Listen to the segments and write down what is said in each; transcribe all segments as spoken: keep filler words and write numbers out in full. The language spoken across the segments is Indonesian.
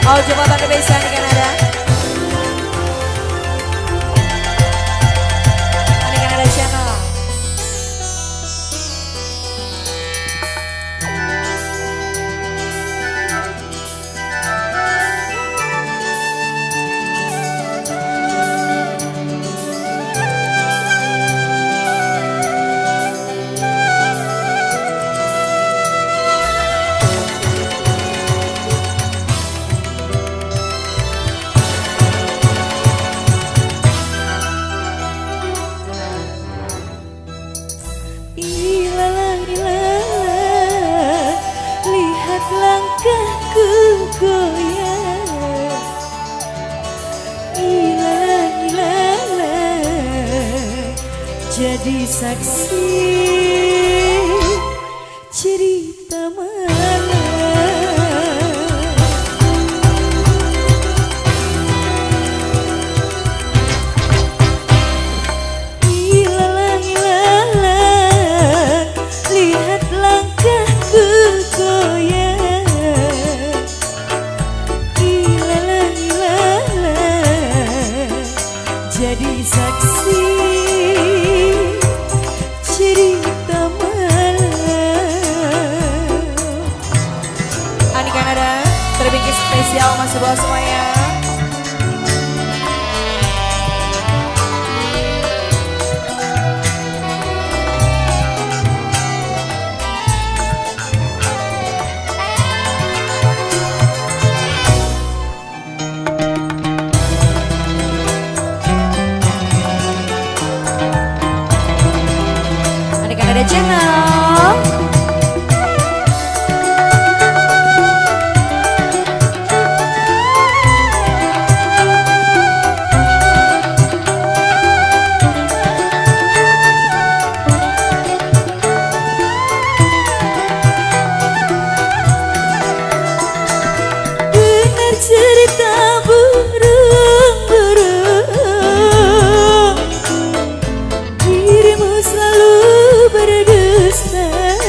Oh, jembatan Indonesia di Kanada. Ada Kanada Channel. Langkahku goyang, ilalah ilalah, jadi saksi cerita malam. Ilalah ilalah, lihat langkahku goyang. Jadi saksi cerita malam. Ani Kanada, terbingkis spesial masih bawa semuanya. Ada channel. Dengar cerita burung-burung, dirimu selalu berdusta.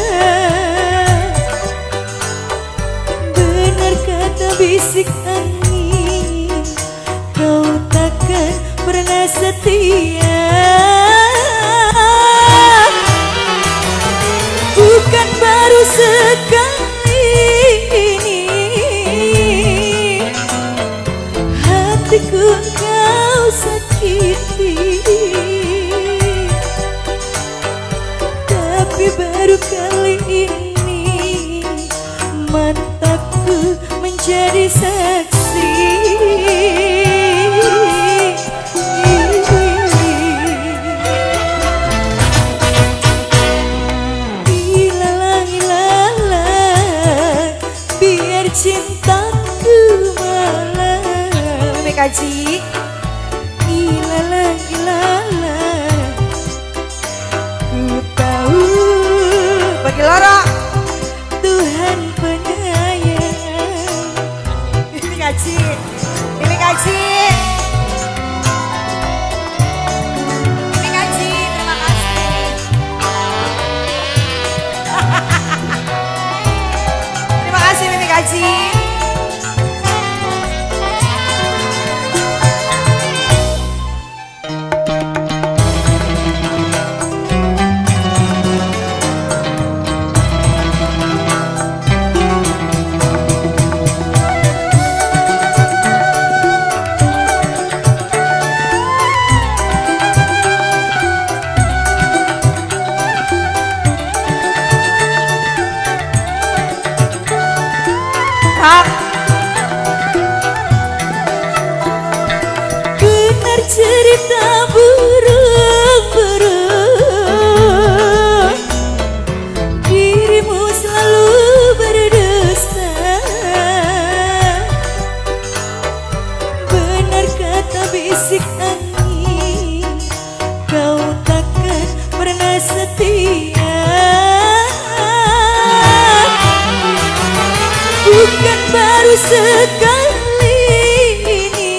Benar kata bisik angin, kau takkan pernah setia. Bukan baru sekali ini hatiku kau sakiti, tapi baru kali ini mataku menjadi saksi. Ilalah ilalah, biar cintaku malam. Kaji. Ilalah ilalah, ku tahu Bagi Loro. Tuhan penyayang. Ini Kaji. Ini Kaji. Ini Kaji, terima kasih. Terima kasih Mimi Kaji. Benar cerita burung-burung, dirimu selalu berdusta. Benar kata bisik angin, kau takkan pernah setia. Bukan baru sekali ini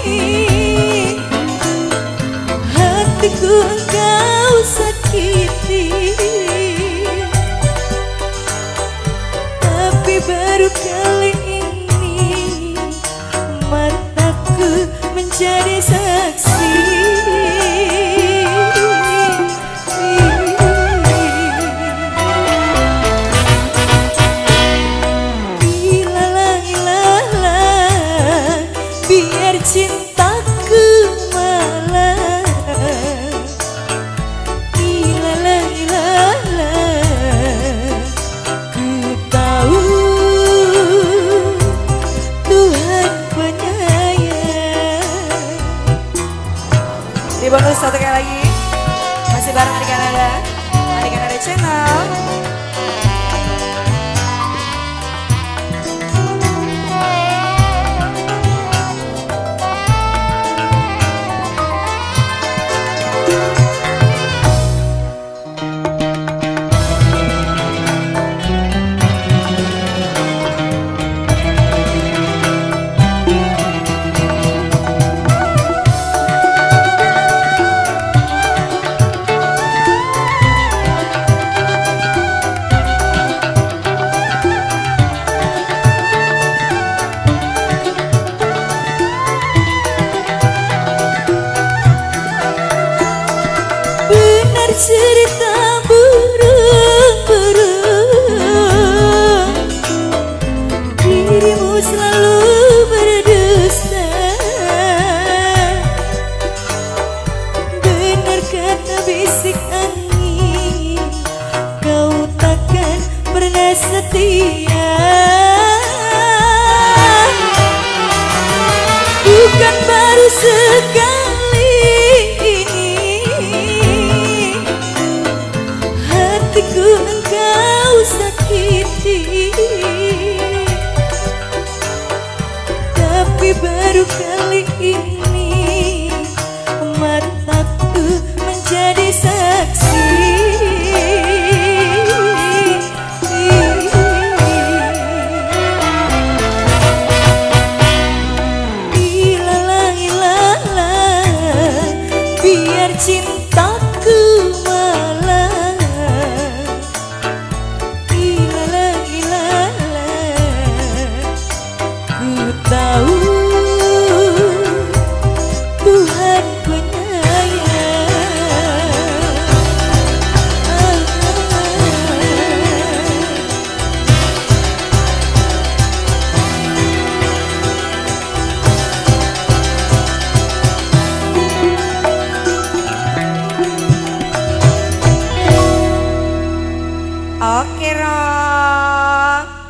hatiku engkau sakiti, tapi baru kali ini Di bonus satu kali lagi masih bareng Adik Kanada, Adik Kanada Channel. Cerita burung-burung, dirimu selalu berdusta. Benar kata bisik angin, kau takkan pernah setia. Bukan baru sekali hatiku engkau sakiti, tapi baru kali ini mataku menjadi saksi. Ilalah, ilalah, biar cintaku malah. Tahu Tuhan penyayang. Oke, Ron.